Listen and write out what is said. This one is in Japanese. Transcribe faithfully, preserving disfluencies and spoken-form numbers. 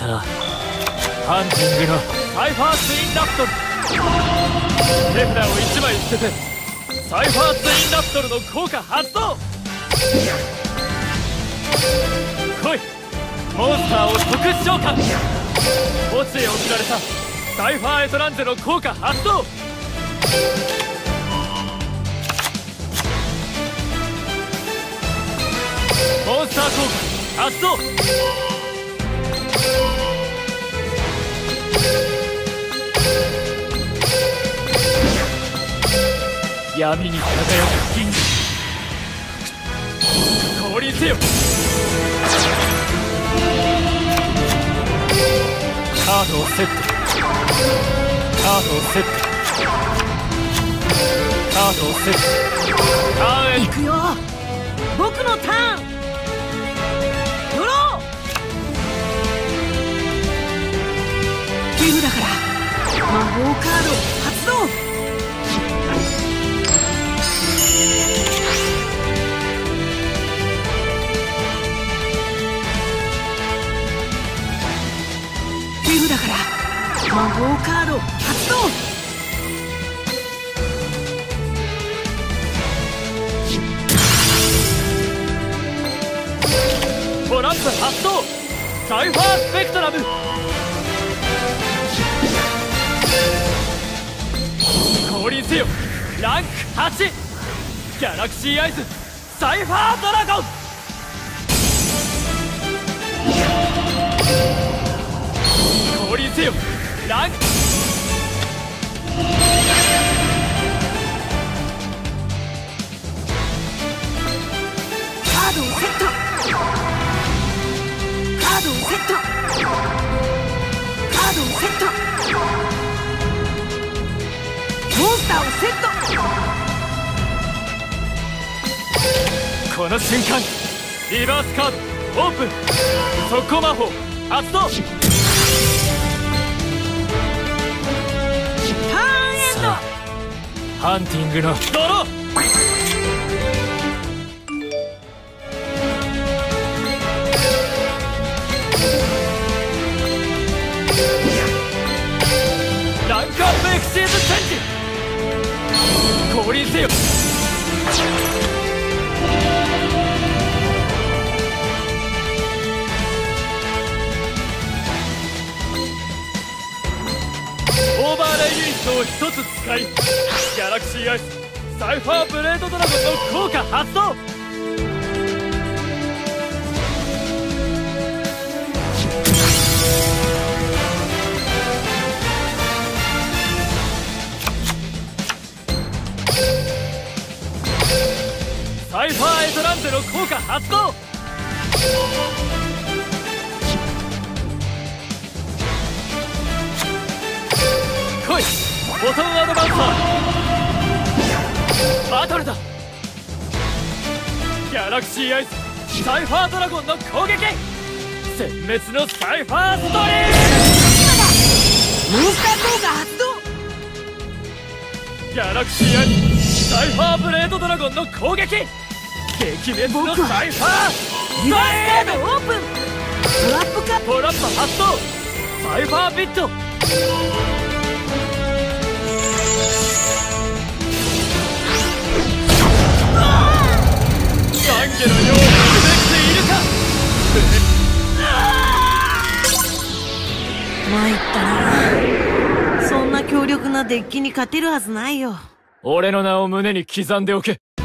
さあ、ハンティングのサイファーツインラプトル。手札をいちまい捨ててサイファーツインラプトルの効果発動。来い、モンスターを特殊召喚。墓地へ送られたサイファーエトランゼの効果発動。モンスター効果発動。闇に輝く銀河、降臨せよ。カードをセット、カードをセット、カードをセット。ターンへ行くよ。僕のターン。ドロー。寄付だから魔法カード発動。寄付だから魔法カード発動。トランプ発動。サイファースペクトラム。降臨せよ。ランクはち、ギャラクシーアイズサイファードラゴン。降臨せよ。ランクカードをセット。カードをセット。カードをセット。モンスターをセット。この瞬間リバースカードオープン。速攻魔法発動。ハンティングのドロー。ランクアップエクシーズチェンジ。降臨せよ。オーバーレイユニットをひとつ使い、ギャラクシーアイスサイファーブレードドラゴンの効果発動。サイファーエトランゼの効果発動。来い、ボトンアドバンサー。バトルだ。ギャラクシーアイズサイファードラゴンの攻撃。殲滅のサイファーストリーム。今だ。モンスター効果発動。ギャラクシーアイズサイファーブレードドラゴンの攻撃。撃滅のサイファーストリーム。カードオープン。トラップカトラップ発動。サイファービット。懺悔のようにできているか。 参ったな。そんな強力なデッキに勝てるはずないよ。 俺の名を胸に刻んでおけ。